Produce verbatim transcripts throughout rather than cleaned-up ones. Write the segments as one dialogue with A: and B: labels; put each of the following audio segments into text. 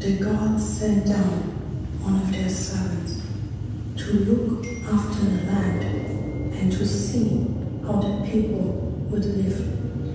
A: the gods sent down one of their servants to look after the land and to see how the people would live.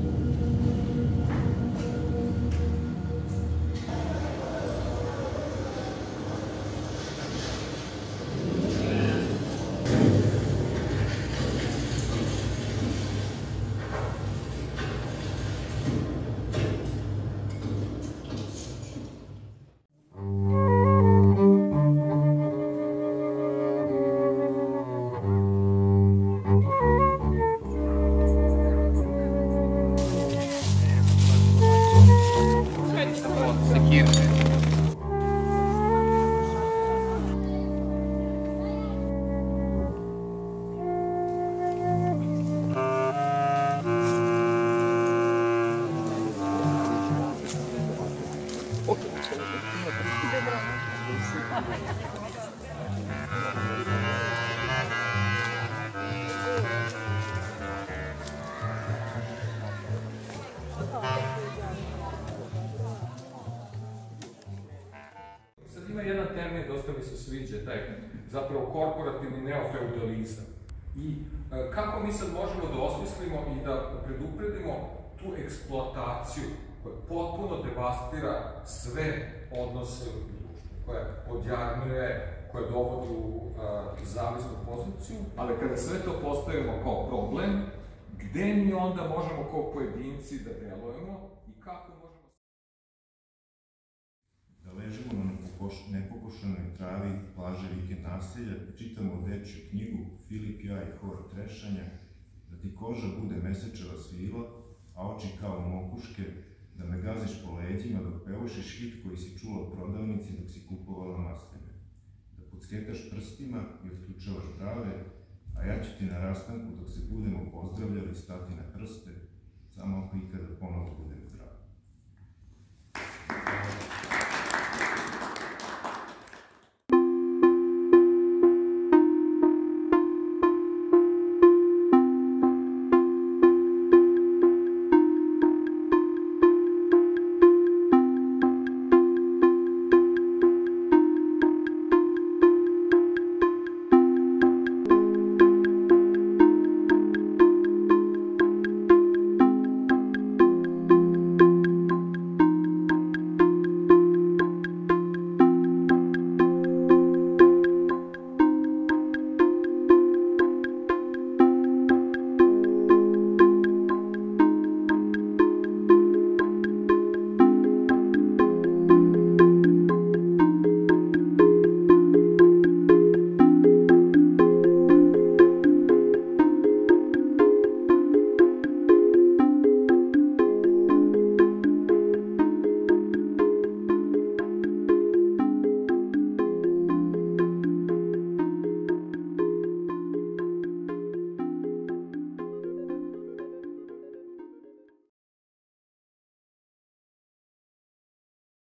B: Sad ima jedan termin, dosta mi se sviđa, taj zapravo korporativni neofeudalizam. I kako mi sad možemo da osmislimo i da predupredimo tu eksploataciju koja potpuno devastira sve odnose u društvu, koja podjarmljuje, koja dovodi u zavisnu poziciju, ali kada sve to postavimo kao problem, gde mi onda možemo kao pojedinci da delujemo i kako možemo...
C: Da ležimo na nepokošanoj travi plaže Vike naselja, čitamo dečju knjigu Filip, ja i hor trešanja, da ti koža bude mesečeva svila, a oči kao mokuške, da me gaziš po leđima dok pevušiš hit koji si čula u prodavnici dok si kupovala masline, da podsketaš prstima i otključavaš brave, a ja ću ti na rastanku dok se budemo pozdravljali stati na prste, samo ako ikada ponovo budem zdrav.